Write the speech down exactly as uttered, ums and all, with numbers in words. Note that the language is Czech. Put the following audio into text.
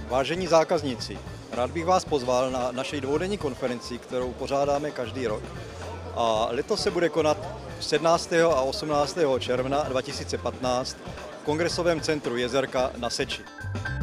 Vážení zákazníci, rád bych vás pozval na naši dvoudenní konferenci, kterou pořádáme každý rok. A letos se bude konat sedmnáctého a osmnáctého června dva tisíce patnáct v Kongresovém centru Jezerka na Seči.